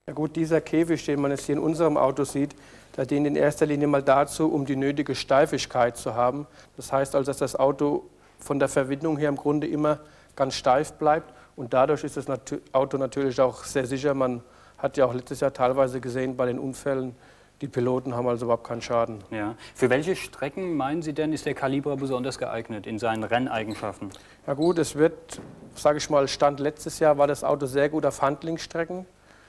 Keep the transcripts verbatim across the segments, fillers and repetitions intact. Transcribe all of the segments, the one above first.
Ja gut, dieser Käfig, den man jetzt hier in unserem Auto sieht, der dient in erster Linie mal dazu, um die nötige Steifigkeit zu haben. Das heißt also, dass das Auto von der Verwindung her im Grunde immer ganz steif bleibt und dadurch ist das Auto natürlich auch sehr sicher. Man hat ja auch letztes Jahr teilweise gesehen bei den Unfällen, die Piloten haben also überhaupt keinen Schaden. Ja. Für welche Strecken, meinen Sie denn, ist der Calibra besonders geeignet in seinen Renneigenschaften? Ja gut, es wird, sage ich mal, Stand letztes Jahr war das Auto sehr gut auf Handlungsstrecken.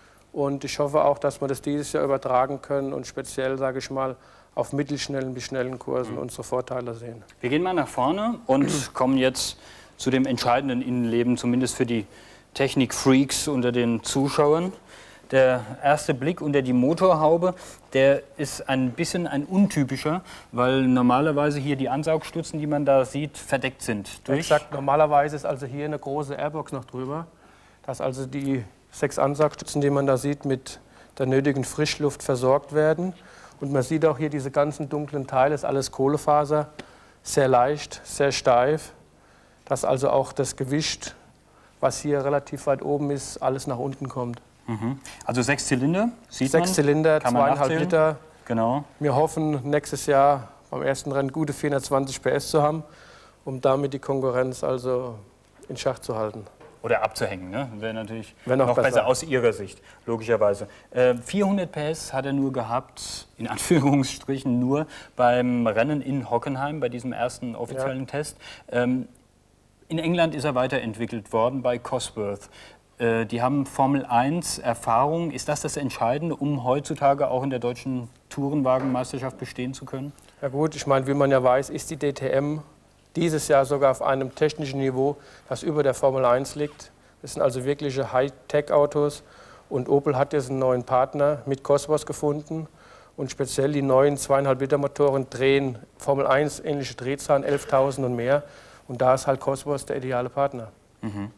Und ich hoffe auch, dass wir das dieses Jahr übertragen können und speziell, sage ich mal, auf mittelschnellen bis schnellen Kursen mhm. unsere Vorteile sehen. Wir gehen mal nach vorne und kommen jetzt zu dem entscheidenden Innenleben, zumindest für die Technik-Freaks unter den Zuschauern. Der erste Blick unter die Motorhaube, der ist ein bisschen ein untypischer, weil normalerweise hier die Ansaugstutzen, die man da sieht, verdeckt sind. Durch Exakt, normalerweise ist also hier eine große Airbox noch drüber, dass also die sechs Ansaugstützen, die man da sieht, mit der nötigen Frischluft versorgt werden. Und man sieht auch hier diese ganzen dunklen Teile, ist alles Kohlefaser, sehr leicht, sehr steif, dass also auch das Gewicht, was hier relativ weit oben ist, alles nach unten kommt. Mhm. Also sechs Zylinder, sieht Sechs man. Zylinder, Kann man zweieinhalb nachzählen. Liter. Genau. Wir hoffen, nächstes Jahr beim ersten Rennen gute vierhundertzwanzig P S zu haben, um damit die Konkurrenz also in Schach zu halten. Oder abzuhängen, ne? Wäre natürlich Wär noch, noch besser. besser aus Ihrer Sicht, logischerweise. Äh, vierhundert P S hat er nur gehabt, in Anführungsstrichen nur, beim Rennen in Hockenheim, bei diesem ersten offiziellen ja. Test. Ähm, in England ist er weiterentwickelt worden bei Cosworth. Äh, die haben Formel eins Erfahrung. Ist das das Entscheidende, um heutzutage auch in der deutschen Tourenwagenmeisterschaft bestehen zu können? Ja gut, ich meine, wie man ja weiß, ist die D T M dieses Jahr sogar auf einem technischen Niveau, das über der Formel eins liegt. Das sind also wirkliche High-Tech-Autos. Und Opel hat jetzt einen neuen Partner mit Cosworth gefunden. Und speziell die neuen zweieinhalb Liter Motoren drehen Formel eins ähnliche Drehzahlen, elftausend und mehr. Und da ist halt Cosworth der ideale Partner. Mhm.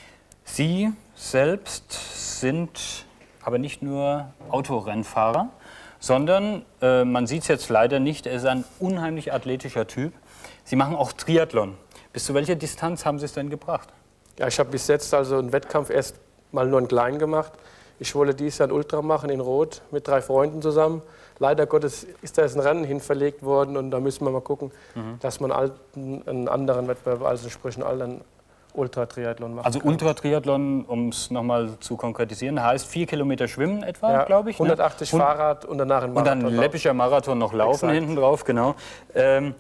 Sie selbst sind aber nicht nur Autorennfahrer, sondern, äh, man sieht es jetzt leider nicht, er ist ein unheimlich athletischer Typ. Sie machen auch Triathlon. Bis zu welcher Distanz haben Sie es denn gebracht? Ja, ich habe bis jetzt also einen Wettkampf erst mal nur einen kleinen gemacht. Ich wollte dieses Jahr ein Ultra machen in Rot mit drei Freunden zusammen. Leider Gottes ist da jetzt ein Rennen hin verlegt worden und da müssen wir mal gucken, mhm. dass man einen anderen Wettbewerb, also sprich einen anderen Ultra-Triathlon macht. Also Ultra-Triathlon, um es nochmal zu konkretisieren, heißt vier Kilometer schwimmen etwa, ja, glaube ich. hundertachtzig ne? Fahrrad und danach ein Marathon. Und dann ein läppischer Marathon noch laufen Exakt. hinten drauf, genau. Ähm,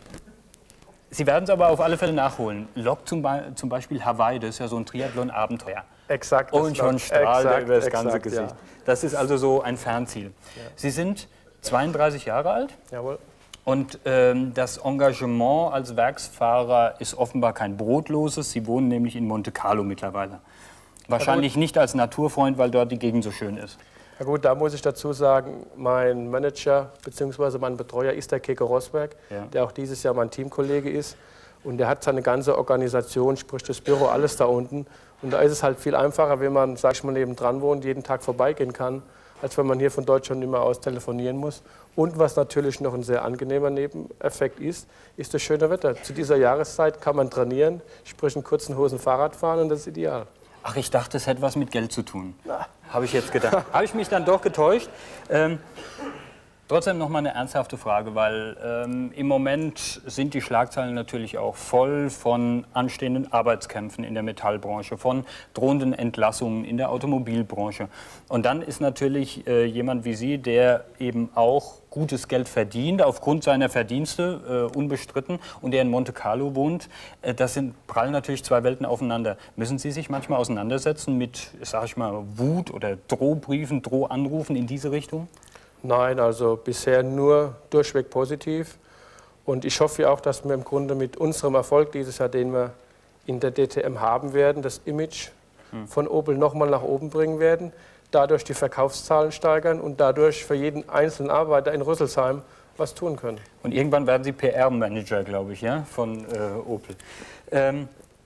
Sie werden es aber auf alle Fälle nachholen. Lok zum, Be zum Beispiel Hawaii, das ist ja so ein Triathlon-Abenteuer. Exakt. Und schon strahlt er über das exakt, ganze Gesicht. Ja. Das ist also so ein Fernziel. Ja. Sie sind zweiunddreißig Jahre alt. Jawohl. Und ähm, das Engagement als Werksfahrer ist offenbar kein brotloses. Sie wohnen nämlich in Monte Carlo mittlerweile. Wahrscheinlich ja, nicht als Naturfreund, weil dort die Gegend so schön ist. Ja gut, da muss ich dazu sagen, mein Manager bzw. mein Betreuer ist der Keke Rosberg, ja. der auch dieses Jahr mein Teamkollege ist. Und der hat seine ganze Organisation, sprich das Büro, alles da unten. Und da ist es halt viel einfacher, wenn man, sag ich mal, nebendran wohnt, jeden Tag vorbeigehen kann, als wenn man hier von Deutschland immer aus telefonieren muss. Und was natürlich noch ein sehr angenehmer Nebeneffekt ist, ist das schöne Wetter. Zu dieser Jahreszeit kann man trainieren, sprich in kurzen Hosen Fahrrad fahren und das ist ideal. Ach, ich dachte, es hätte was mit Geld zu tun. Habe ich jetzt gedacht. Habe ich mich dann doch getäuscht. Ähm, trotzdem noch mal eine ernsthafte Frage, weil ähm, im Moment sind die Schlagzeilen natürlich auch voll von anstehenden Arbeitskämpfen in der Metallbranche, von drohenden Entlassungen in der Automobilbranche. Und dann ist natürlich äh, jemand wie Sie, der eben auch gutes Geld verdient, aufgrund seiner Verdienste, äh, unbestritten, und der in Monte Carlo wohnt, äh, das sind, prallen natürlich zwei Welten aufeinander. Müssen Sie sich manchmal auseinandersetzen mit, sag ich mal, Wut oder Drohbriefen, Drohanrufen in diese Richtung? Nein, also bisher nur durchweg positiv. Und ich hoffe auch, dass wir im Grunde mit unserem Erfolg dieses Jahr, den wir in der D T M haben werden, das Image hm. von Opel nochmal nach oben bringen werden, dadurch die Verkaufszahlen steigern und dadurch für jeden einzelnen Arbeiter in Rüsselsheim was tun können. Und irgendwann werden Sie P R-Manager, glaube ich, ja, von äh, Opel. Ähm,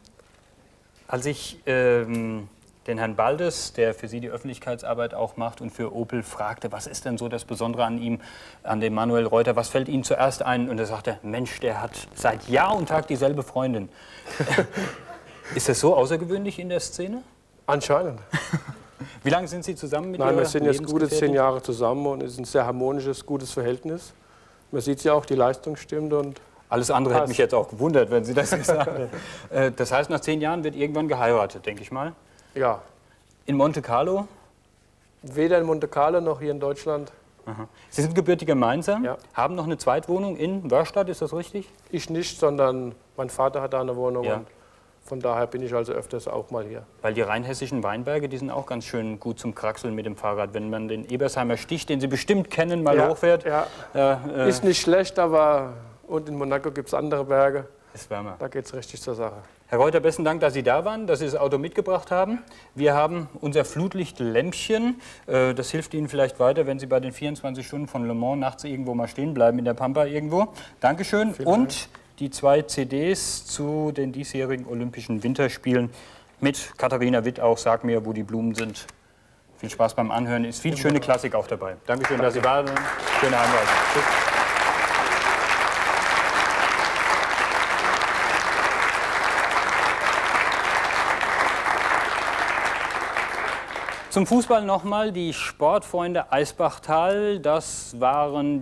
als ich ähm, den Herrn Baldes, der für Sie die Öffentlichkeitsarbeit auch macht und für Opel, fragte, was ist denn so das Besondere an ihm, an dem Manuel Reuter, was fällt Ihnen zuerst ein? Und er sagte, Mensch, der hat seit Jahr und Tag dieselbe Freundin. Ist das so außergewöhnlich in der Szene? Anscheinend. Wie lange sind Sie zusammen mit Nein, Ihrer wir sind jetzt gute zehn Lebensgefährtin? Jahre zusammen und es ist ein sehr harmonisches, gutes Verhältnis. Man sieht ja auch, die Leistung stimmt und Alles andere hätte mich jetzt auch gewundert, wenn Sie das gesagt hätten. Das heißt, nach zehn Jahren wird irgendwann geheiratet, denke ich mal. ja, In Monte Carlo? weder in Monte Carlo noch hier in Deutschland. Aha. Sie sind gebürtiger Mainzer, Ja. haben noch eine Zweitwohnung in Wörstadt, ist das richtig? Ich nicht, sondern mein Vater hat da eine Wohnung Ja. und von daher bin ich also öfters auch mal hier. Weil die rheinhessischen Weinberge, die sind auch ganz schön gut zum Kraxeln mit dem Fahrrad. Wenn man den Ebersheimer Stich, den Sie bestimmt kennen, mal Ja, hochfährt, ja. äh, äh, Ist nicht schlecht, aber und in Monaco gibt es andere Berge, ist wärmer. da geht es richtig zur Sache. Herr Reuter, besten Dank, dass Sie da waren, dass Sie das Auto mitgebracht haben. Wir haben unser Flutlichtlämpchen. Äh, Das hilft Ihnen vielleicht weiter, wenn Sie bei den vierundzwanzig Stunden von Le Mans nachts irgendwo mal stehen bleiben, in der Pampa irgendwo. Dankeschön. Vielen Und Dank. die zwei C Ds zu den diesjährigen Olympischen Winterspielen mit Katharina Witt auch, Sag mir, wo die Blumen sind. Viel Spaß beim Anhören. Ist viel schöne Klassik auch dabei. Dankeschön, dass Sie waren. Schöne Heimreise. Tschüss. Zum Fußball nochmal die Sportfreunde Eisbachtal. Das waren